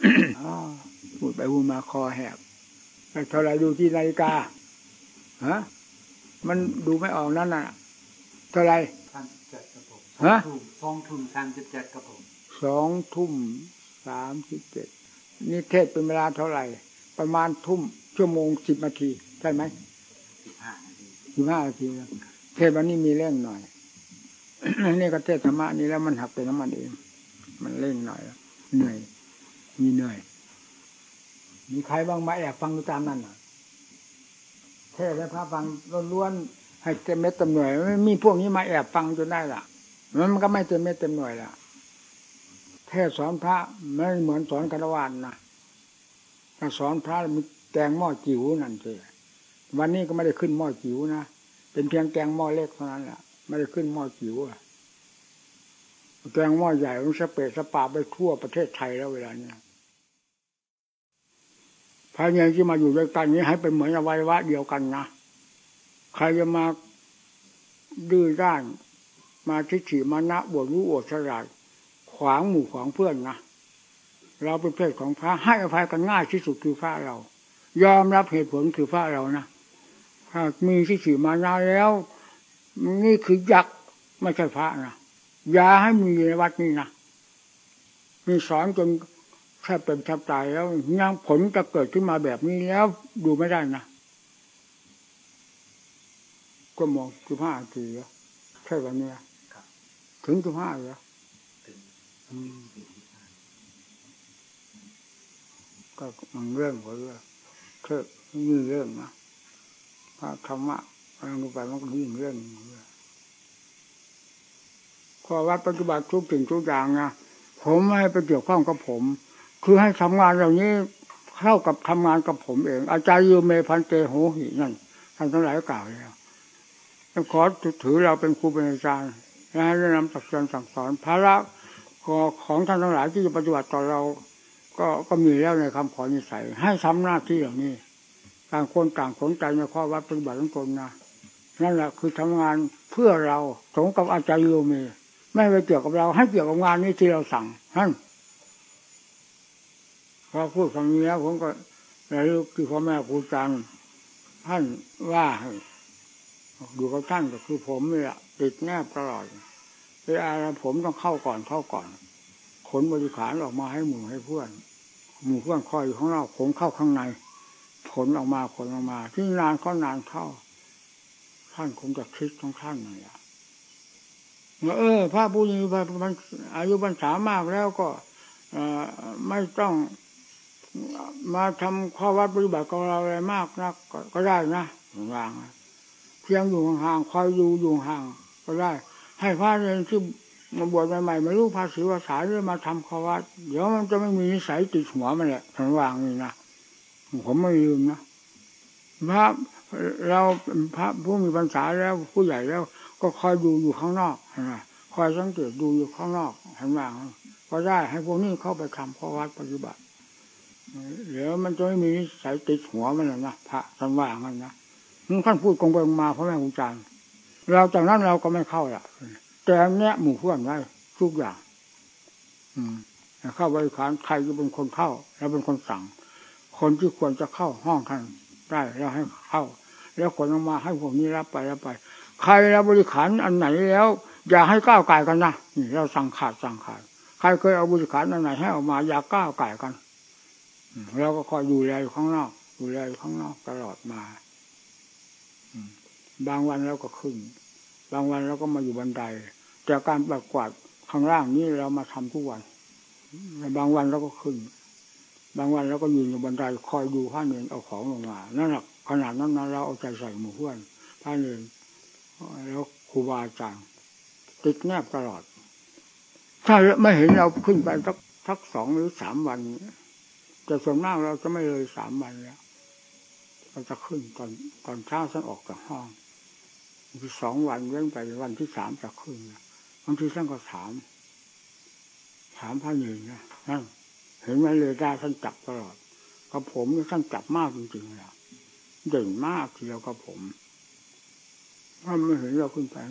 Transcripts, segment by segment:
พูดไปพูดมาคอแหบแต่เท่าไรดูที่นาฬิกาฮะมันดูไม่ออกนั่นน่ะเท่าไร 37ครับผมฮะ 2:37ครับผม 2:37นี่เทศเป็นเวลาเท่าไหร่ประมาณชั่วโมง10 นาทีใช่ไหม15 นาทีเทศวันนี้มีเร่งหน่อย นี่ก็เทศธรรมะนี่แล้วมันหักเป็นน้ำมันเองมันเร่งหน่อยเหนื่อยมีเหนื่อยมีใครบ้างมาแอบฟังตามนั่นน่ะเทศและพระฟังล้วนๆให้เต็มเม็ดเต็มหน่วยไม่มีพวกนี้มาแอบฟังจนได้ล่ะมันก็ไม่เต็มเม็ดเต็มหน่วยล่ะเทศสอนพระไม่เหมือนสอนฆราวาสนะถ้าสอนพระมีแกงหม้อจิ๋วนั่นสิวันนี้ก็ไม่ได้ขึ้นหม้อจิ๋วนะเป็นเพียงแกงหม้อเล็กเท่านั้นแหละไม่ได้ขึ้นหม้อจิ๋วแกงหม้อใหญ่มันสเปะสปาไปทั่วประเทศไทยแล้วเวลานี้พระเนี่ยที่มาอยู่ด้วยกันนี้ให้เป็นเหมือนอวัยวะเดียวกันนะใครจะมาดื้อด้านมาทิฏฐิมานะบวกรู้อวดฉลาดขวางหมู่ขวางเพื่อนนะเราเป็นเพศของพระให้อภัยกันง่ายที่สุดคือพระเรายอมรับเหตุผลคือพระเรานะถ้ามีทิฏฐิมานะแล้วนี่คือยักษ์ไม่ใช่พระนะอย่าให้มีในวัดนี้นะมีสอนจนแทบเป็นแทบตายแล้วยังผลจะเกิดขึ้นมาแบบนี้แล้วดูไม่ได้นะก็มอง15 นาทีแล้วใช่วันนี้ถึง15แล้วก็มันเรื่องของเรื่องเท่มีเรื่องนะพระธรรมะอะไรไปมันก็มีเรื่องข้อวัดปฏิบัติทุกสิ่งทุกอย่างนะผมไม่ให้ไปเกี่ยวข้องกับผมคือให้ทำงานเหล่านี้เข้ากับทำงานกับผมเองอาจารย์ยูเมพันเตโหหินั่นท่านทั้งหลายกล่าวแล้วขอถือเราเป็นครูเป็นอาจารย์และให้แนะนำตักเตือนสั่งสอนภาระของท่านทั้งหลายที่จะปฏิบัติต่อเราก็มีแล้วในคำขอนิสัยให้ทำหน้าที่อย่างนี้ต่างคนต่างสนใจในข้อวัดปฏิบัติของตนนะนั่นแหละคือทำงานเพื่อเราสมกับอาจารย์ยูเมไม่ไปเกี่ยวกับเราให้เกี่ยวกับงานนี้ที่เราสั่งท่านพอพูดคำนี้แล้วผมก็ระลึกที่พ่อแม่ครูอาจารย์ท่านว่าอยู่กับท่านก็คือผมนี่แหละติดแนบตลอดเวลาผมต้องเข้าก่อนขนบริขารออกมาให้หมู่ให้เพื่อนคอยอยู่ข้างนอกผมเข้าข้างในขนออกมาที่นานเข้าท่านคงจะคิดของท่านนั่นแหละพระผู้มีพระอายุพรรษามากแล้วก็ไม่ต้องมาทำข้อวัดปฏิบัติของเราอะไรมากนักก็ได้นะวางเพียงอยู่ห่างๆคอยอยู่ห่างก็ได้ให้พระเรียนที่มาบวชใหม่ๆไม่รู้ภาษีภาษาหรือมาทำข้อวัดเดี๋ยวมันจะไม่มีนิสัยติดหัวมันแหละท่านวางนี่นะผมไม่ลืมนะพระเราพระผู้มีพรรษาแล้วผู้ใหญ่แล้วก็คอยดูอยู่ข้างนอกนะคอยสังเกตดูอยู่ข้างนอกท่านวางก็ได้ให้พวกนี้เข้าไปทำข้อวัดปฏิบัติเดี๋ยวมันจะไม่มีนิสัยติดหัวมันนะพระท่านว่างั้นนะท่านพูดกงไปมาเพราะแม่ครูอาจารย์เราจากนั้นเราก็ไม่เข้าละแต่แนะหมู่เพื่อนไว้ทุกอย่างเข้าบริขารใครจะเป็นคนเข้าแล้วเป็นคนสั่งคนที่ควรจะเข้าห้องท่านได้แล้วให้เข้าแล้วคนออกมาให้พวกนี้รับไปใครรับบริขารอันไหนแล้วอย่าให้ก้าวไก่กันนะนี่เราสั่งขาดใครเคยเอาบริขารอันไหนให้ออกมาอย่าก้าวไก่กันเราก็คอยดูแลอยู่ข้างนอกตลอดมาบางวันเราก็ขึ้นบางวันเราก็มาอยู่บันไดแต่การประกวาดข้างล่างนี้เรามาทำทุกวันบางวันเราก็ขึ้นบางวันเราก็ยืนอยู่บันไดคอยดูพระเนรเอาของลงมานั่นแหละขนาดนั้นเราเอาใจใส่หมู่เพื่อนพระเนรแล้วครูบาอาจารย์ติดแนบตลอดถ้าไม่เห็นเราขึ้นไปสัก2 หรือ 3 วันแต่ส่วนมากเราจะไม่เลย3 วันแล้วเราจะขึ้นตอนเช้าฉันออกจากห้องที่2 วันเว้นไปวันที่3จะขึ้นบางทีท่านก็ถามพระเนรนะนั่นเห็นไหมเลยได้ท่านจับตลอดกับผมนี่ท่านจับมากจริงๆแล้วเด่นมากทีเดียวกับผมถ้าไม่เห็นเราขึ้นไป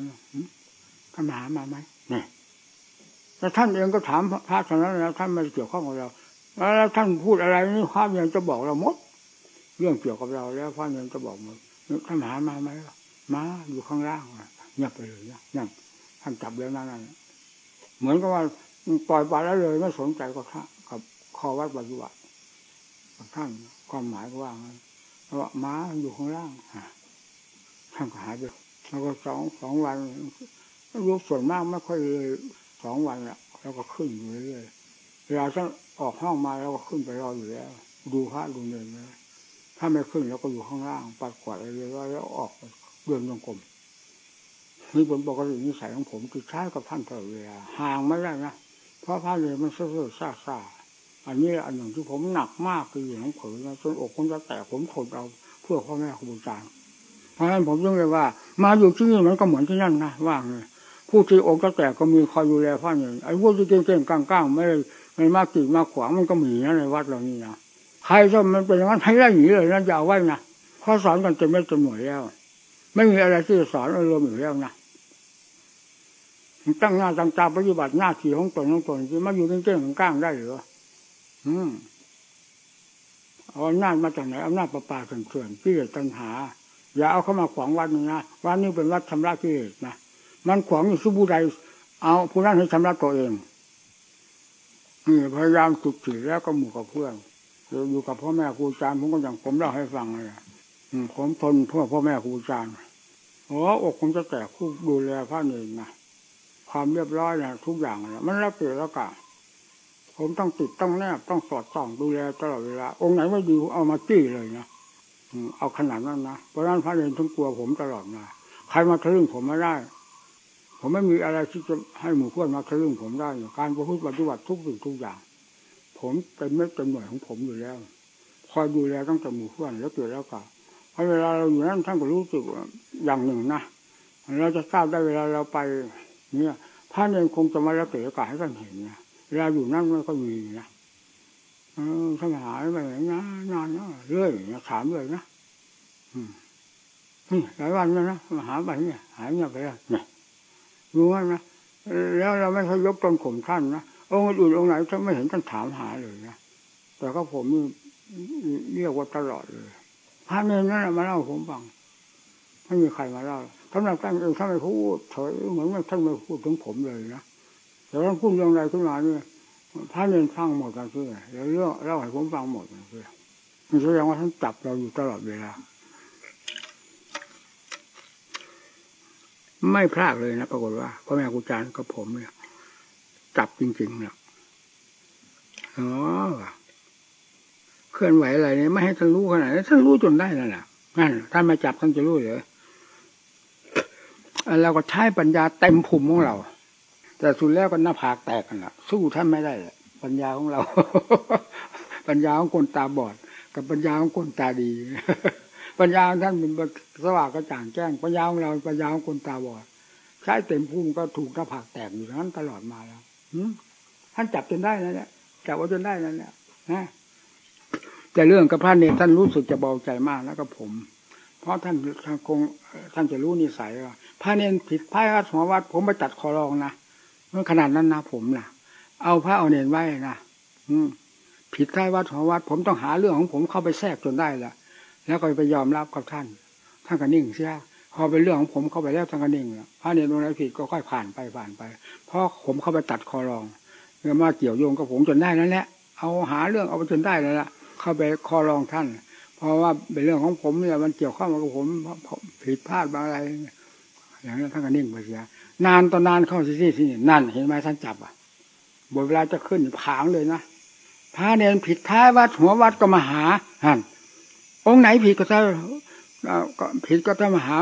ท่านหามาไหมเนี่ยแต่ท่านเองก็ถามพระท่านนั้นแล้วท่านไม่เกี่ยวข้องกับเราแล้วท่านพูดอะไรนี่พระเนรจะบอกเราหมดเรื่องเกี่ยวกับเราแล้วพระเนรจะบอกหมดท่านหามาไหมมาอยู่ข้างล่างเงียบไปเลยนั่นท่านจับแล้วนั่นเหมือนกับว่าปล่อยไปแล้วเลยไม่สนใจกับพระกับข้อวัดปฏิบัติท่านความหมายก็ว่าว่าม้าอยู่ข้างล่างท่านก็หายไปแล้วก็สองวันรู้ส่วนมากไม่ค่อยเลย2 วันแล้วก็ขึ้นอยู่เรื่อยเวลาท่านออกห้องมาแล้วก็ขึ้นไปรออยู่แล้วดูพระดูเนรนะถ้าไม่ขึ้นแล้วก็อยู่ข้างล่างปัดกวาดอะไรแล้วออกเดินจงกรมนี่ผมปกตินิสัยของผมคือใช้กับท่านตลอดเวลาห่างไม่ได้นะเพราะพระเลยมันเสื่อๆซ่าๆอันนี้อันหนึ่งที่ผมหนักมากคืออย่างของเผยนะจนอกผมจะแตกผมทนเอาเพื่อพ่อแม่ครูอาจารย์เพราะฉะนั้นผมยังเลยว่ามาอยู่ที่นี่มันก็เหมือนที่นั่นนะว่างเลยผู้ที่อกจะแตกก็มีคอยดูแลพระอย่างไอ้พวกที่เก่งๆก้างๆไม่มากกีดมากขวางมันก็มีนะในวัดเรานี่นะใครถ้ามันเป็นอย่างนั้นให้ได้หนีเลยนะอย่าไว้นะข้อสอนกันเต็มไม่เต็มหน่วยแล้วไม่มีอะไรที่จะสอนอารมณ์อยู่แล้วนะตั้งหน้าตั้งตาปฏิบัติหน้าที่ของตนที่มาอยู่เก่งๆก้างได้หรือเอาอำนาจมาจากไหนอำนาจประปาเถื่อนที่ตัณหาอย่าเอาเข้ามาขวางวัดนี้นะวัดนี้เป็นวัดชำระกิเลสนะมันขวางอยู่สู้ผู้ใดเอาผู้นั้นให้ชำระตัวเองพยายามฝึกจิตแล้วก็หมู่กับเพื่อนอยู่กับพ่อแม่ครูอาจารย์ผมก็อย่างผมเล่าให้ฟังเลยผมทนเพื่อพ่อแม่ครูอาจารย์อกผมจะแตกคู่ดูแลพระเนรนะความเรียบร้อยนะทุกอย่างนะมันรับเปลี่ยนแล้วกะผมต้องติดต้องแนบต้องสอดส่องดูแลตลอดเวลาองค์ไหนไม่ดีเอามาจี้เลยนะเอาขนาดนั้นนะเพราะนั้นพระเนรต้องกลัวผมตลอดมาใครมาทะลึ่งผมไม่ได้ผมไม่มีอะไรที่จะให้หมู่เพื่อนมาทะลึ่งผมได้การประพฤติปฏิบัติทุกสิ่งทุกอย่างผมเป็นเม็ดเป็นหน่วยของผมอยู่แล้วคอยดูแลตั้งแต่หมู่เพื่อนแล้วเกิดแล้วก็เพราะเวลาเราอยู่นั้นท่านก็รู้สึกอย่างหนึ่งนะเราจะทราบได้เวลาเราไปเนี่ยพระเนรคงจะมาแล้วเกิดโอกาสให้ท่านเห็นนะเวลาอยู่นั่นมันก็มีนะท่านหายไปนะนานนะเรื่อยนะถามเลยนะนี่หลายวันแล้วนะมาหาไปเนี่ยหายเงียบไปแล้วเนี่ยรู้ไหมนะแล้วเราไม่เคยยกตนข่มท่านนะองค์อื่นองค์ไหนท่านไม่เห็นท่านถามหาเลยนะแต่ก็ผมเรียกว่าตลอดเลยพระเนรนั่นมาเล่าผมฟังไม่มีใครมาเล่าท่านท่านเองท่านไม่พูดเฉยเหมือนท่านไม่พูดถึงผมเลยนะแต่ท่านพูดเรื่องอะไรขึ้นมาเนี่ยพระเนรฟังหมดกันคือแล้วเรื่องเล่าให้ผมฟังหมดกันคือมันแสดงว่าท่านจับเราอยู่ตลอดเวลาไม่พลาดเลยนะปรากฏว่าพ่อแม่ครูอาจารย์กับผมเนี่ยจับจริงๆเนี่ยเคลื่อนไหวอะไรเนี่ยไม่ให้ท่านรู้ขนาดนี้ท่านรู้จนได้นั่นแหละนั่นท่านมาจับท่านจะรู้เหรอเราก็ใช้ปัญญาเต็มภูมิของเราแต่สุดแล้วก็หน้าผากแตกกันละสู้ท่านไม่ได้เลยปัญญาของเรา ปัญญาของคนตาบอดกับปัญญาของคนตาดี ปัญญาของท่านเป็นสว่างกระจ่างแจ้งปัญญาของเราปัญญาของคนตาบอดใช้เต็มภูมิก็ถูกหน้าผากแตกอยู่นั้นตลอดมาแล้วท่านจับจนได้นั่นแหละจับเอาจนได้นั่นแหละนะแต่เรื่องกับพระเนรท่านรู้สึกจะเบาใจมากแล้วกับผมเพราะท่านคงท่านจะรู้นิสัยว่าพระเนรผิดพระวัดหัววัดผมไปตัดคอรองนะเมื่อขนาดนั้นนะผมนะเอาพระเอาเนรไว้นะผิดพระวัดหัววัดผมต้องหาเรื่องของผมเข้าไปแทรกจนได้ละแล้วก็ไปยอมรับกับท่านก็นิ่งเสียพอเป็นเรื่องของผมเข้าไปแล้วท่านก็นิ่งแล้วพระเนรตรงไหนผิดก็ค่อยผ่านไปเพราะผมเข้าไปตัดคอรองเมื่อมาเกี่ยวโยงกับผมจนได้นั่นแหละเอาหาเรื่องเอาไปจนได้แล้วล่ะเข้าไปคอรองท่านเพราะว่าเป็นเรื่องของผมเนี่ยมันเกี่ยวข้องกับผมผิดพลาดบางอะไรอย่างนั้นท่านก็นิ่งไปเสียนานต่อนานเข้าที่นั่นเห็นไหมท่านจับเวลาจะขึ้นผางเลยนะพระเนรผิดท้ายวัดหัววัดก็มาหาองค์ไหนผิดก็ผิดก็จะมาหา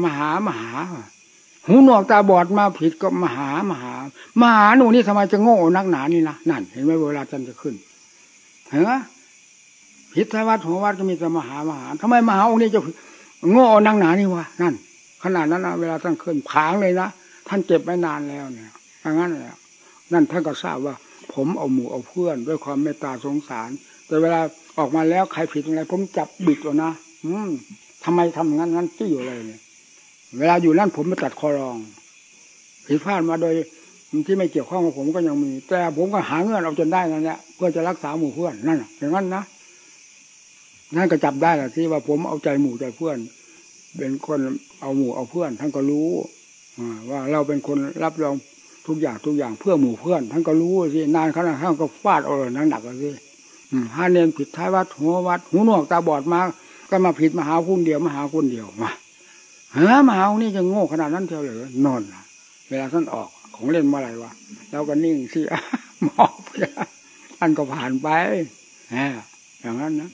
หูหนวกตาบอดมาผิดก็มาหาหนูนี่ทำไมจะโง่นักหนานี่นะนั่นเห็นไหมเวลาท่านจะขึ้นเห็นไหมผิดท้ายวัดหัววัดก็มีแต่มาหาทำไมมหาองค์นี้จะโง่นักหนานี่วะนั่นขนาดนั้นนะเวลาท่านขึ้นผางเลยนะท่านเจ็บไม่นานแล้วเนี่ยอย่างนั้นแหละนั่นท่านก็ทราบว่าผมเอาหมู่เอาเพื่อนด้วยความเมตตาสงสารแต่เวลาออกมาแล้วใครผิดอะไรผมจับบิดแล้วนะทำไมทำงั้นจี้อยู่เลยเนี่ยเวลาอยู่นั่นผมไปตัดคอรองผิดพลาดมาโดยที่ไม่เกี่ยวข้องกับผมก็ยังมีแต่ผมก็หาเงื่อนเอาจนได้นั่นแหละเพื่อจะรักษาหมู่เพื่อนนั่นอย่างนั้นนะนั่นก็จับได้แหละที่ว่าผมเอาใจหมู่ใจเพื่อนเป็นคนเอาหมู่เอาเพื่อนท่านก็รู้ว่าเราเป็นคนรับรองทุกอย่างเพื่อหมู่เพื่อนท่านก็รู้สินานขนาดท่านก็ฟาดเอาเลยหนักๆสิถ้าเนียนผิดท้ายวัดหัววัดหูหนวกตาบอดมาก็มาผิดมาหาคนเดียวมาหาคนเดียวมามาหาคนนี้จะโง่ขนาดนั้นเท่าเลยนอนเวลาท่านออกของเล่นเมื่อไรวะเราก็นิ่งสิมองท่านก็ผ่านไปอย่างนั้นนะ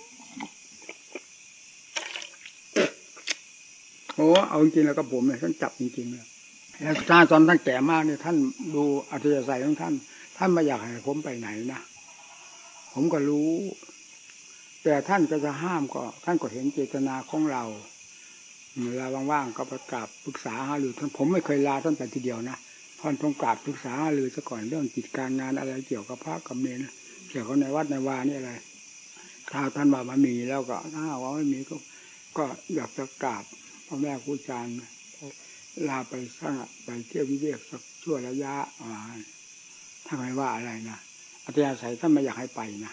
โอ้เอาจริงแล้วก็ผมเนี่ยท่านจับจริงๆเลยแล้วถ้าตอนท่านแก่มากเนี่ยท่านดูอัธยาศัยของท่านไม่อยากให้ผมไปไหนนะผมก็รู้แต่ท่านก็จะห้ามก็ท่านก็เห็นเจตนาของเราเวลาว่างๆก็ประกาศปรึกษาหารือท่านผมไม่เคยลาท่านไปทีเดียวนะท่านต้องกราบปรึกษาหารือซะก่อนเรื่องกิจการงานอะไรเกี่ยวกับพระกับเนรเกี่ยวกับในวัดในวานี่อะไรถ้าท่านว่ามันมีแล้วก็ถ้าว่าไม่มีก็อยากจะกราบพ่อแม่ครูอาจารย์ลาไปสร้างไปเที่ยววิเวกสักชั่วระยะถ้าไม่ว่าอะไรนะอัธยาศัยท่านไม่อยากให้ไปนะ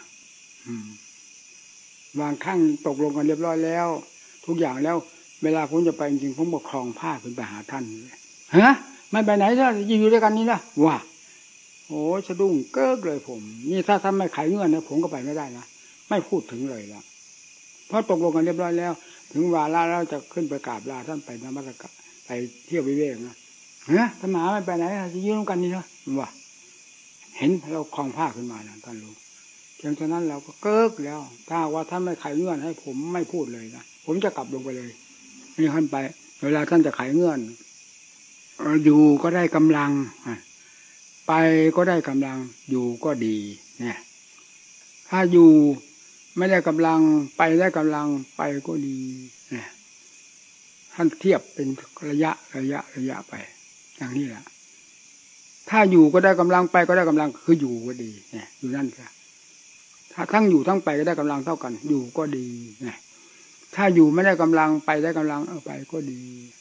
บางครั้งตกลงกันเรียบร้อยแล้วทุกอย่างแล้วเวลาผมจะไปจริงๆผมบอกคลองผ้าขึ้นไปหาท่านไม่ไปไหนถ้าอยู่ด้วยกันนี่นะว่าโอ้สะดุ้งเกิ้กเลยผมนี่ถ้าท่านไม่ไขเงื่อนนะผมก็ไปไม่ได้นะไม่พูดถึงเลยละเพราะตกลงกันเรียบร้อยแล้วถึงวาระแล้วจะขึ้นไปกราบลาท่านไปนมัสการไปเที่ยววิเวกนะท่านหาไม่ไปไหนจะยืนกันนี่นะว่าเห็นเราคลองผ้าขึ้นมานะท่านรู้เพียงเท่านั้นเราก็เกิ้กแล้วถ้าว่าท่านไม่ไขเงื่อนให้ผมไม่พูดเลยนะผมจะกลับลงไปเลยนี่ท่านไปเวลาท่านจะไขเงื่อนอยู่ก็ได้กำลังไปก็ได้กำลังอยู่ก็ดีเนี่ยถ้าอยู่ไม่ได้กำลังไปได้กำลังไปก็ดีเนี่ยท่านเทียบเป็นระยะไปอย่างนี้แหละถ้าอยู่ก็ได้กำลังไปก็ได้กำลังคืออยู่ก็ดีเนี่ยอยู่นั่นค่ะถ้าทั้งอยู่ทั้งไปก็ได้กำลังเท่ากันอยู่ก็ดีเนี่ยถ้าอยู่ไม่ได้กำลังไปได้กำลังไปก็ดี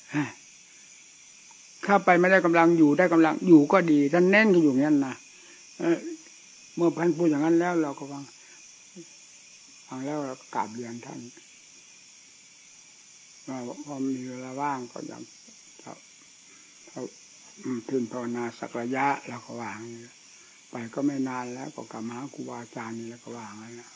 ถ้าไปไม่ได้กำลังอยู่ได้กำลังอยู่ก็ดีท่านเน้นก็อยู่งั้นนะเมื่อท่านพูดอย่างนั้นแล้วเราก็ฟังแล้วเรากราบเรียนท่านพอมีเวลาว่างก็ยังพื้นภาวนาสักระยะแล้วก็วางไปก็ไม่นานแล้วก็กลับมาหาครูบาอาจารย์นี่แล้วก็วางแล้ว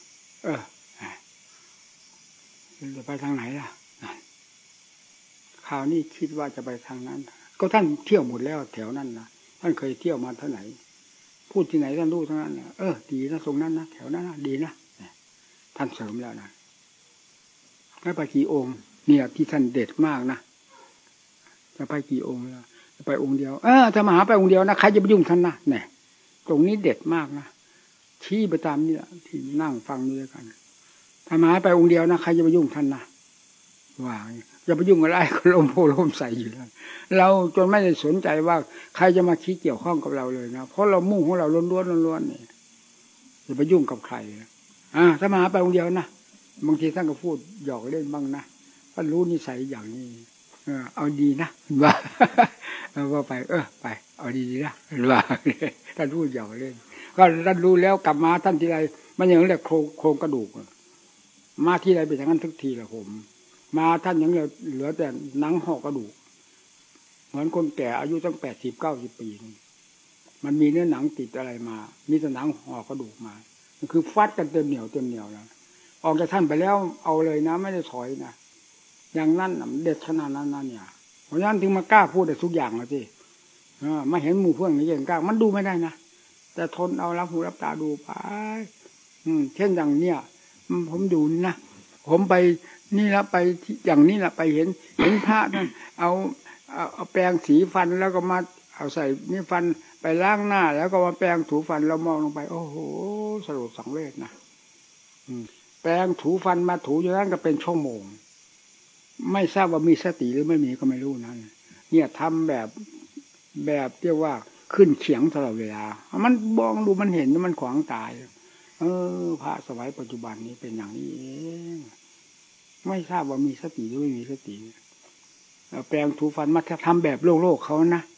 จะไปทางไหนล่ะคราวนี้คิดว่าจะไปทางนั้นก็ท่านเที่ยวหมดแล้วแถวนั้นนะท่านเคยเที่ยวมาเท่าไหนพูดที่ไหนท่านรู้ทั้งนั้นดีนะตรงนั้นนะแถวนั้นนะดีนะท่านเสริมแล้วนะไม่ไปกี่องค์เนี่ยที่ท่านเด็ดมากนะจะไปกี่องค์แล้วจะไปองค์เดียวถ้ามาหาไปองค์เดียวนะใครจะไปยุ่งท่านนะเนี่ยตรงนี้เด็ดมากนะชี้ไปตามนี่แหละที่นั่งฟังด้วยกันถ้ามาหาไปองค์เดียวนะใครจะไปยุ่งท่านนะว่าจะไปยุ่งอะไรก็ล้มโพล้มใส่อยู่แล้วเราจนไม่ได้สนใจว่าใครจะมาคิดเกี่ยวข้องกับเราเลยนะเพราะเรามุ่งของเราล้วนๆนี่จะไปยุ่งกับใครถ้ามาหาไปองค์เดียวนะบางทีท่านก็พูดหยอกเล่นบ้างนะท่านรู้นิสัยอย่างนี้เอาดีนะว่าไปไปเอาดีนะว่าท่านพูดหยอกเล่นก็ท่านรู้แล้วกลับมาท่านทีไรมันอย่างเรียกโครงกระดูกมาที่ไรเป็นอย่างนั้นทุกทีแหละผมมาท่านยังเหลือแต่หนังห่อกระดูกเหมือนคนแก่อายุตั้ง80-90 ปีมันมีเนื้อหนังติดอะไรมามีแต่หนังห่อกระดูกมามันคือฟัดกันเต็มเหนียวแล้วออกจากท่านไปแล้วเอาเลยนะไม่ได้ถอยนะอย่างนั้นเด็ดขนาดนั้นเนี่ยเพราะฉะนั้นถึงมากล้าพูดได้ทุกอย่างเลยสิมาเห็นหมู่เพื่อนนี่ยังกล้ามันดูไม่ได้นะแต่ทนเอารับหูรับตาดูไปเช่นอย่างเนี้ยผมดูนะผมไปนี่ละไปอย่างนี้ละไปเห็นพระนั่นเอาแปรงสีฟันแล้วก็มาเอาใส่นี่ฟันไปล้างหน้าแล้วก็มาแปรงถูฟันเรามองลงไปโอ้โหสลดสังเวชนะแปรงถูฟันมาถูอยู่นั่นก็เป็นชั่วโมงไม่ทราบว่ามีสติหรือไม่มีก็ไม่รู้นะเนี่ยทำแบบเรียกว่าขึ้นเขียงตลอดเวลามันมองดูมันเห็นมันขวางตายพระสมัยปัจจุบันนี้เป็นอย่างนี้เองไม่ทราบว่ามีสติหรือไม่มีสติแปรงถูฟันมาทำแบบโลกเขานะ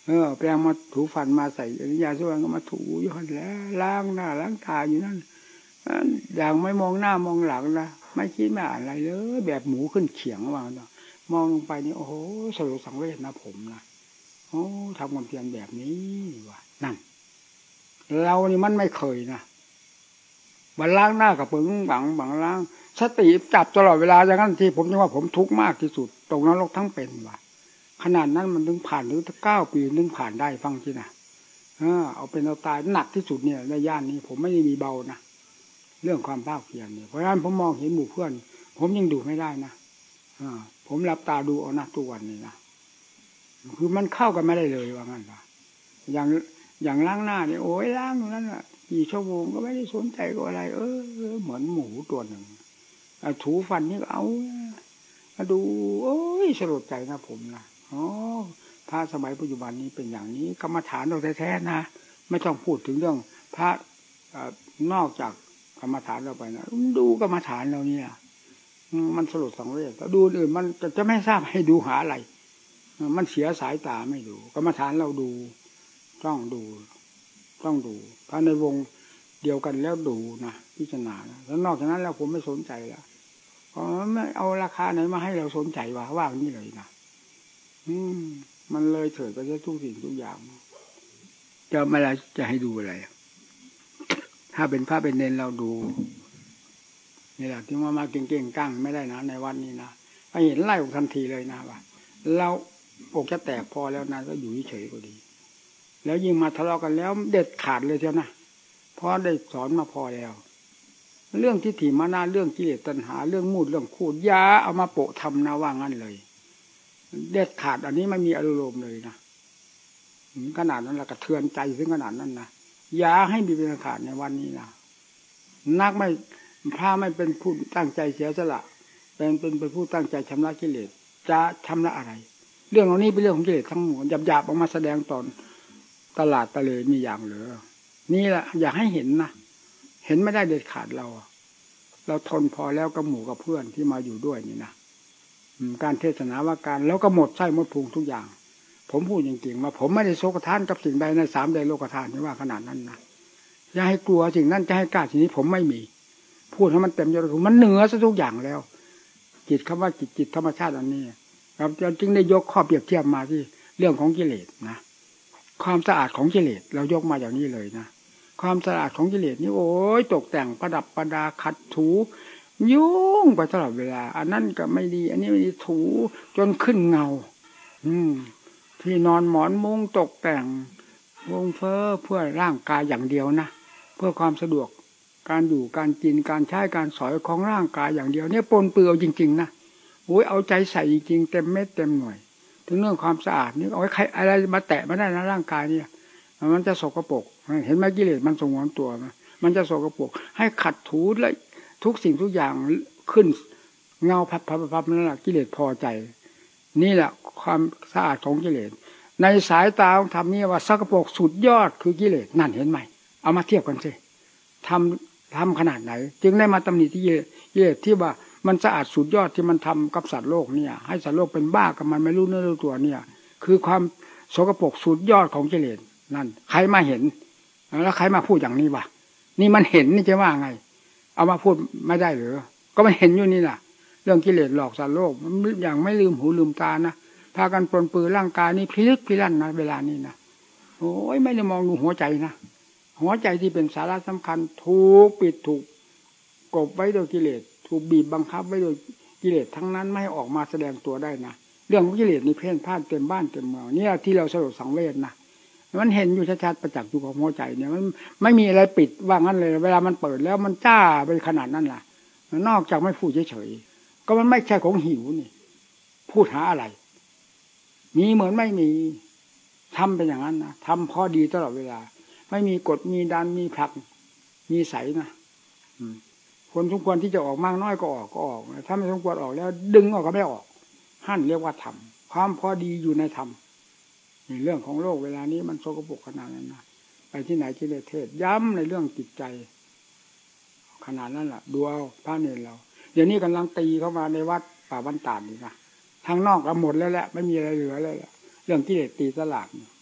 แปรงมาถูฟันมาใส่ยาสีฟันก็มาถูอยู่นั่นแหละล้างหน้าล้างตาอยู่นั่นอย่างไม่มองหน้ามองหลังนะไม่คิดไม่อ่านอะไรเลยแบบหมูขึ้นเขียงว่างนะมองลงไปนี่โอ้โหสลดสังเวชนะผมนะโอ้ทำความเพียรแบบนี้ว่ะนั่นเรานี่มันไม่เคยนะบังล้างหน้ากับปึงบังล้างสติจับตลอดเวลาอย่างนั้นที่ผมจะว่าผมทุกข์มากที่สุดตรงนรกทั้งเป็นว่ะขนาดนั้นมันถึงผ่านถึง9 ปีถึงผ่านได้ฟังที่นะเอาเป็นเอาตายหนักที่สุดเนี่ยในย่านนี้ผมไม่ได้มีเบานะเรื่องความภาคเพียรเนี่ยเพราะฉะนั้นผมมองเห็นหมู่เพื่อนผมยังดูไม่ได้นะผมหลับตาดูเอานะทุกวันนี้นะคือมันเข้ากันไม่ได้เลยว่างั้นนะอย่างล้างหน้าเนี่ยโอ้ยล้างอยู่นั่นแหละกี่ชั่วโมงก็ไม่ได้สนใจกับอะไรเหมือนหมูตัวหนึ่งถูฟันนี่ก็เอามาดูโอ้ยสลดใจนะผมนะพระสมัยปัจจุบันนี้เป็นอย่างนี้กรรมฐานเราแท้ๆนะไม่ต้องพูดถึงเรื่องพระนอกจากกรรมฐานเราไปนะดูกรรมฐานเราเนี่ยมันสลดสังเวชแต่ดูอื่นมันจะไม่ทราบให้ดูหาอะไรมันเสียสายตาไม่ดูกรรมฐานเราดูต้องดูถ้าในวงเดียวกันแล้วดูนะพิจารณาแล้วนอกจากนั้นแล้วผมไม่สนใจแล้วเพราะไม่เอาราคาไหนมาให้เราสนใจว่านี่เลยนะมันเลยเถิดไปซะทุกสิ่งทุกอย่างจะไม่ละจะให้ดูอะไรถ้าเป็นพระเป็นเนรเราดูนี่แหละที่มาเก่งๆกั้งไม่ได้นะในวันนี้นะถ้าเห็นไล่ออกทันทีเลยนะว่าเราอกจะแตกพอแล้วนะก็อยู่เฉยก็ดีแล้วยิ่งมาทะเลาะกันแล้วเด็ดขาดเลยเชียวนะเพราะได้สอนมาพอแล้วเรื่องทิฏฐิมานะเรื่องกิเลสตัณหาเรื่องมูดเรื่องคูดยาเอามาโปะทำนะว่างั้นเลยเด็ดขาดอันนี้ไม่มีอารมณ์เลยนะขนาดนั้นละกระเทือนใจถึงขนาดนั้นนะยาให้มีเป็นขาดในวันนี้นะนักไม่พระไม่เป็นผู้ตั้งใจเสียสละเป็นผู้ตั้งใจชำระกิเลสจะชำระอะไรเรื่องเหล่านี้เป็นเรื่องของกิเลสทั้งหมดหยาบๆออกมาแสดงตอนตลาดตะเลมีอย่างเหลือนี่แหละอยากให้เห็นนะเห็นไม่ได้เด็ดขาดเราทนพอแล้วกับหมู่กับเพื่อนที่มาอยู่ด้วยนี่นะการเทศนาว่าการแล้วก็หมดไส้หมดพุงทุกอย่างผมพูดจริงๆว่าผมไม่ได้โศกทานกับสิ่งใดใน3 ใดโลกทานนี่ว่าขนาดนั้นนะอย่าให้กลัวสิ่งนั้นจะให้กล้าสิ่งนี้ผมไม่มีพูดให้มันเต็มยศมันเหนือซะทุกอย่างแล้วจิตคำว่าจิตธรรมชาติอันนี้เราจึงได้ยกข้อเปรียบเทียบมาที่เรื่องของกิเลสนะความสะอาดของกิเลสเรายกมาอย่างนี้เลยนะความสะอาดของกิเลสนี่โอ้ยตกแต่งประดับประดาขัดถูยุ่งไปตลอดเวลาอันนั้นก็ไม่ดีอันนี้ไม่ดีถูจนขึ้นเงาที่นอนหมอนมุ้งตกแต่งวงเฟ้อเพื่อร่างกายอย่างเดียวนะเพื่อความสะดวกการอยู่การกินการใช้การสอยของร่างกายอย่างเดียวเนี่ยปนเปื้อนจริงๆนะโอ้ยเอาใจใส่จริงๆเต็มเม็ดเต็มหน่วยถึงเรื่องความสะอาดนี่เอาไว้ใครอะไรมาแตะไม่ได้นะร่างกายเนี่ยมันจะสกปรกเห็นไหมกิเลสมันสงวนตัวมันจะสกปรกให้ขัดถูและทุกสิ่งทุกอย่างขึ้นเงาพับนั่นแหละกิเลสพอใจนี่แหละความสะอาดของกิเลสในสายตาของธรรมนี่ว่าสกปรกสุดยอดคือกิเลสนั่นเห็นไหมเอามาเทียบกันสิทำขนาดไหนจึงได้มาตำหนิที่กิเลสที่ว่ามันสะอาดสุดยอดที่มันทำกับสัตว์โลกเนี่ยให้สัตว์โลกเป็นบ้ากับมันไม่รู้เนื้อรู้ตัวเนี่ยคือความสกปรกสุดยอดของกิเลสนั่นใครมาเห็นแล้วใครมาพูดอย่างนี้วะนี่มันเห็นนี่จะว่าไงเอามาพูดไม่ได้หรือก็มันเห็นอยู่นี่แหละเรื่องกิเลสหลอกสัตว์โลกมันอย่างไม่ลืมหูลืมตานะพากันปลนปือร่างกายนี่พลิกพลั่นนะเวลานี้นะโอ้ยไม่ได้มองดูหัวใจนะหัวใจที่เป็นสาระสำคัญถูกปิดถูกกบไว้โดยกิเลสถูกบีบบังคับไว้โดยกิเลสทั้งนั้นไม่ให้ออกมาแสดงตัวได้นะเรื่องของกิเลสนี่เพ่นพ่านเต็มบ้านเต็มเมืองนี่ที่เราสลดสังเวชนะมันเห็นอยู่ชัดๆประจักษ์อยู่ของหัวใจเนี่ยมันไม่มีอะไรปิดว่างั้นเลยเวลามันเปิดแล้วมันจ้าไปขนาดนั้นล่ะนอกจากไม่พูดเฉยๆก็มันไม่ใช่ของหิวนี่พูดหาอะไรมีเหมือนไม่มีทำเป็นอย่างนั้นนะทำพอดีตลอดเวลาไม่มีกฎมีดันมีผลักมีใสนะคนสมควรที่จะออกมากน้อยก็ออกถ้าไม่สมควรออกแล้วดึงออกก็ไม่ออกหั่นเรียกว่าธรรมความพอดีอยู่ในธรรมในเรื่องของโลกเวลานี้มันโสกปรกขนาดนั้นนะไปที่ไหนที่เทศย้ำในเรื่องจิตใจขนาดนั้นแหละดูเอาพระเนรเราเดี๋ยวนี้กำลังตีเข้ามาในวัดป่าบ้านตาดนี่นะทางนอกก็หมดแล้วแหละไม่มีอะไรเหลือเลยแหละเรื่องกิเลสตีตลาด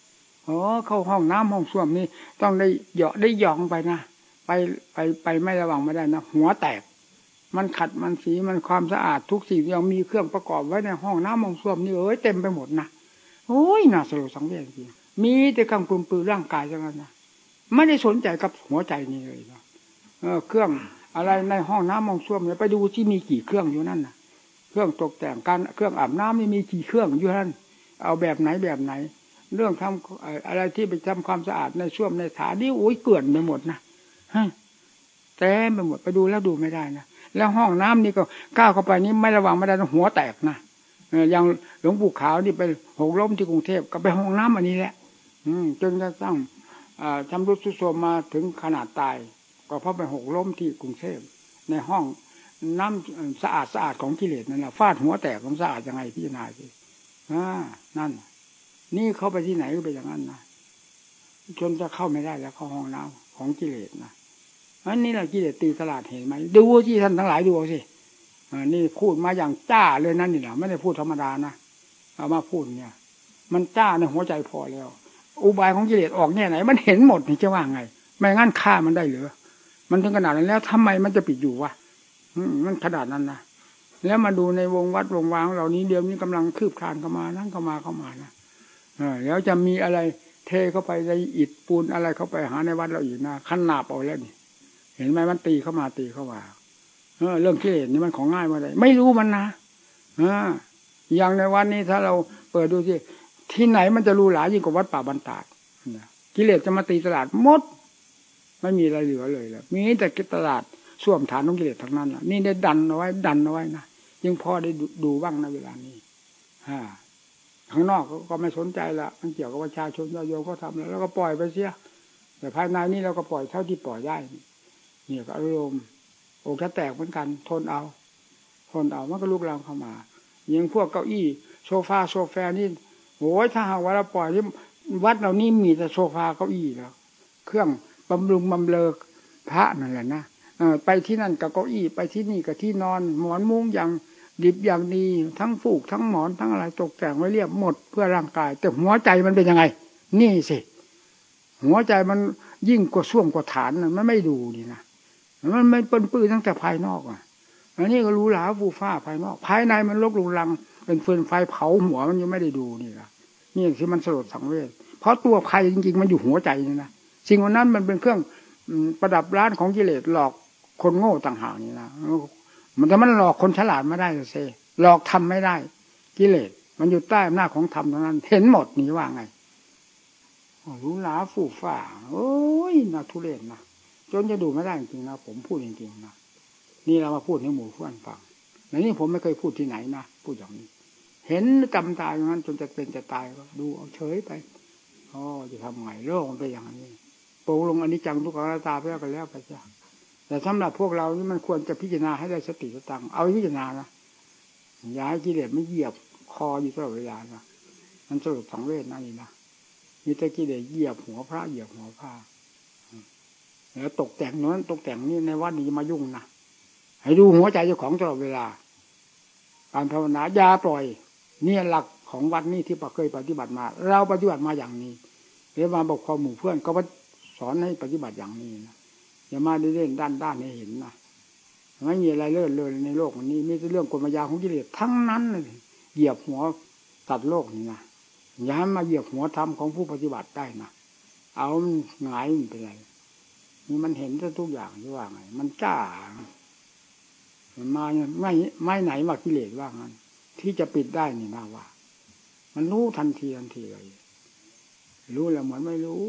อ๋อเข้าห้องน้ำห้องส้วมนี่ต้องได้เหยาะได้หยองไปนะไปไม่ระวังไม่ได้นะหัวแตกมันขัดมันสีมันความสะอาดทุกสิ่งอย่างมีเครื่องประกอบไว้ในห้องน้ำห้องส้วมนี่เต็มไปหมดนะโอ้ยน่าสลดสังเวชจริงมีแต่กำปลือร่างกายเท่านั้นนะไม่ได้สนใจกับหัวใจนี่เลยนะเครื่องอะไรในห้องน้ำห้องส้วมเนี่ยไปดูที่มีกี่เครื่องอยู่นั่นนะเครื่องตกแต่งการเครื่องอาบน้ำนี่มีกี่เครื่องอยู่นั่นเอาแบบไหนเรื่องทำอะไรที่ไปทำความสะอาดในส้วมในถานี่โอ้ยเกลื่อนไปหมดนะเต็มไปหมดไปดูแล้วดูไม่ได้นะแล้วห้องน้ำนี่ก็ก้าวเข้าไปนี่ไม่ระวังไม่ได้หัวแตกนะอย่างหลวงปู่ขาวนี่ไปหกล้มที่กรุงเทพก็ไปห้องน้ำอันนี้แหละจนจะต้องทำรุดทรุดโทรมมาถึงขนาดตายก็เพราะไปหกล้มที่กรุงเทพในห้องน้ำสะอาดของกิเลสนั่นแหละฟาดหัวแตกของสะอาดยังไงพิจารณาสินั่นนี่เขาไปที่ไหนก็ไปอย่างนั้นนะจนจะเข้าไม่ได้แล้วเข้าห้องน้ำของกิเลสนะอันนี้แหละกิเลสตีตลาดเห็นไหมดูที่ท่านทั้งหลายดูสินี่พูดมาอย่างจ้าเลยนั่นนี่แหละไม่ได้พูดธรรมดานะเอามาพูดเนี่ยมันจ้าในหัวใจพอแล้วอุบายของกิเลสออกแง่ไหนมันเห็นหมดนี่จะว่าไงไม่งั้นฆ่ามันได้หรือมันถึงขนาดนั้นแล้วทำไมมันจะปิดอยู่วะมันขนาดนั้นนะแล้วมาดูในวงวัดวงวางเหล่านี้เดี๋ยวนี้กำลังคืบคลานเข้ามานั่งเข้ามานะแล้วจะมีอะไรเทเข้าไปในอิฐปูนอะไรเข้าไปหาในวัดเราอีกนะขันหนาบเอาแล้วนี่เห็นไหมมันตีเข้ามาเรื่องกิเลสนี่มันของง่ายมาเลยไม่รู้มันนะอย่างในวันนี้ถ้าเราเปิดดูสิที่ไหนมันจะรู้หลายยิ่งกว่าวัดป่าบันตาดกิเลสจะมาตีตลาดหมดไม่มีอะไรเหลือเลยแล้วมีแต่ตลาดส้วมฐานของกิเลสทั้งนั้นนี่ได้ดันเอาไว้นะยังพอได้ดูบ้างในเวลานี้ข้างนอกก็ไม่สนใจละมันเกี่ยวกับประชาชนญาติโยมก็ทำแล้วก็ปล่อยไปเสียแต่ภายในนี้เราก็ปล่อยเท่าที่ปล่อยได้เนี่ยก็อารมณ์อกจะแตกเหมือนกันทนเอามันก็ลุกลามเข้ามาอย่างพวกเก้าอี้โซฟานี่โอ้ยถ้าหากว่าเราปล่อยที่วัดเรานี่มีแต่โซฟาเก้าอี้แล้วเครื่องบำรุงบำเรอพระนั่นแหละนะไปที่นั่นกับเก้าอี้ไปที่นี่กับที่นอนหมอนมุ้งอย่างดิบอย่างดีทั้งฟูกทั้งหมอนทั้งอะไรตกแต่งไว้เรียบหมดเพื่อร่างกายแต่หัวใจมันเป็นยังไงนี่สิหัวใจมันยิ่งกว่าส้วมกว่าฐานมันไม่ดูนี่นะมันไม่ปนปื้อตั้งแต่ภายนอกอันนี้ก็รู้หลาฟูฟ้าภายนอกภายในมันลกลุงลังเป็นฟืนไฟเผาหัวมันยังไม่ได้ดูนี่ละนี่ที่มันสลดสังเวชเพราะตัวภัยจริงๆมันอยู่หัวใจนี่นะสิ่งนั้นมันเป็นเครื่องประดับร้านของกิเลสหลอกคนโง่ต่างหากนี่นะแต่มันหลอกคนฉลาดไม่ได้เซ่หลอกทำไม่ได้กิเลสมันอยู่ใต้อำนาจของธรรมเท่านั้นเห็นหมดนี่ว่าไงรู้หลาฟูฟ้าโอ้ยน่าทุเรศนะจนจะดูไม่ได้จริงๆนะผมพูดจริงๆนะนี่เรามาพูดให้หมู่เพื่อนฟังในนี้ผมไม่เคยพูดที่ไหนนะพูดอย่างนี้เห็นกำตายอย่างนั้นจนจะเป็นจะตายก็ดูเอาเฉยไปจะทำไงโลกมันเป็นอย่างนี้โปร่งลงอนิจจังทุกขังอนัตตาไปแล้วกันแล้วไปจ้ะแต่สำหรับพวกเรานี่มันควรจะพิจารณาให้ได้สติสตังเอาพิจารณานะย้ายกิเลสไม่เหยียบคออยู่ตลอดเวลานะมันสลดสังเวชนะนี่นะมีแต่กิเลสเหยียบหัวพระเหยียบหัวพระแล้วตกแต่งนั้นตกแต่งนี่ในวัดนี้มายุ่งนะให้ดูหัวใจเจ้าของตลอดเวลาการภาวนาอย่าปล่อยนี่หลักของวัดนี้ที่เคยปฏิบัติมาเราปฏิบัติมาอย่างนี้เรียกมาบอกข้อหมู่เพื่อนก็สอนให้ปฏิบัติอย่างนี้นะอย่ามาเล่นด้านให้เห็นนะไม่มีอะไรเลื่อนเลยในโลกนี้มีแต่เรื่องกลมายาของกิเลสทั้งนั้นเลยเหยียบหัวตัดโลกนี่นะอย่าให้มาเหยียบหัวธรรมของผู้ปฏิบัติได้นะเอาหงายมันไปเลยนี่มันเห็นทุกอย่างที่ว่าไงมันจ้ามันมาไม่ไหนมากิเลสว่างั้นที่จะปิดได้นี่นะว่ามันรู้ทันทีเลยรู้แล้วเหมือนไม่รู้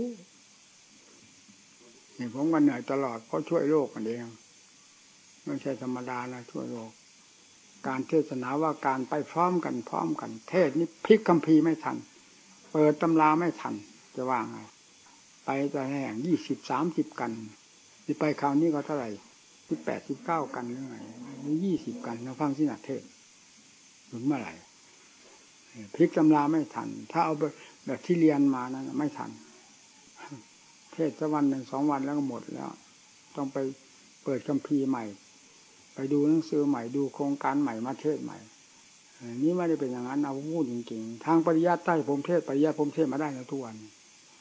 นี่ผมก็เหนื่อยตลอดเพราะช่วยโลกกันเองไม่ใช่ธรรมดานะช่วยโลกการเทศนาว่าการไปพร้อมกันเทศนี่พลิกคัมภีร์ไม่ทันเปิดตำราไม่ทันจะว่าไงไปแต่แห่ง20-30กันที่ไปคราวนี้ก็เท่าไหร่18-19กันหรือไงหรือ20กันนะฟังสินะเทศถึงเมื่อไหร่พลิกตำราไม่ทันถ้าเอาแบบที่เรียนมานั้นไม่ทันเทศสักวัน1-2วันแล้วก็หมดแล้วต้องไปเปิดคัมภีร์ใหม่ไปดูหนังสือใหม่ดูโครงการใหม่มาเทศใหม่นี่ไม่ได้เป็นอย่างนั้นเอาพูดจริงๆทางปริยัติใต้ผมเทศปริยัติผมเทศมาได้แล้วทุกวัน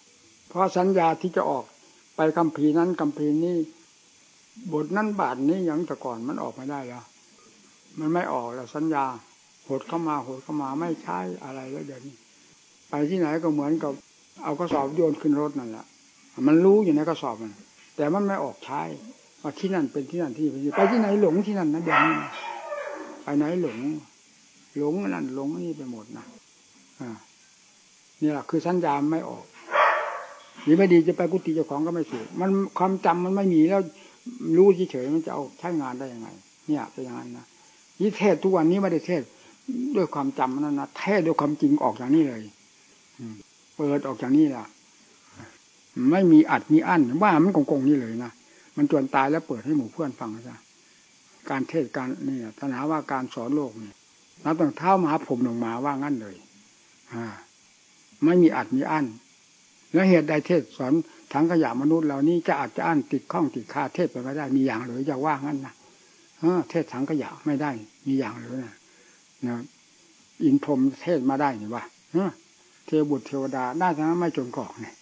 เพราะสัญญาที่จะออกไปคัมภีร์นั้นคัมภีร์นี้บทนั้นบาทนี้อย่างแต่ก่อนมันออกไม่ได้แล้วมันไม่ออกแล้วสัญญาหดเข้ามาไม่ใช่อะไรแล้วเดี๋ยวนี้ไปที่ไหนก็เหมือนกับเอากระสอบโยนขึ้นรถนั่นแหละมันรู้อยู่ในกระสอบมันแต่มันไม่ออกใช้ว่าที่นั่นเป็นที่นั่นที่ไปที่ไหนหลงที่นั่นนะเดี๋ยวนี้ไปไหนหลงนั่นหลงนี่ไปหมดนะนี่แหละคือสัญญาไม่ออกดีไม่ดีจะไปกุฏิเจ้าของก็ไม่ถูกมันความจำมันไม่มีแล้วรู้เฉยๆมันจะเอาใช้งานได้ยังไงเนี่ยเป็นอย่างนั้นนะนี่เทศทุกวันนี้ไม่ได้เทศด้วยความจำนั่นนะเทศด้วยความจริงออกจากนี่เลยเปิดออกจากนี่ล่ะไม่มีอัดมีอั้นว่ามันกงๆนี่เลยนะมันจวนตายแล้วเปิดให้หมู่เพื่อนฟังนะจ๊ะการเทศการนี่ปัญหาว่าการสอนโลกนี่นับตั้งเท้ามหาพรหมลงมาว่างั้นเลยไม่มีอัดมีอั้นแล้วเหตุใดเทศสอนถังขยะมนุษย์เหล่านี้จะอัดจะอั้นติดข้องติดคาเทศไปไม่ได้มีอย่างหรือจะว่างั้นนะเทศถังขยะไม่ได้มีอย่างหรือนะอินพรหมเทศมาได้นี่วะเทวบุตรเทวดาได้ทั้งนั้นไม่จนกรอกเนี่ย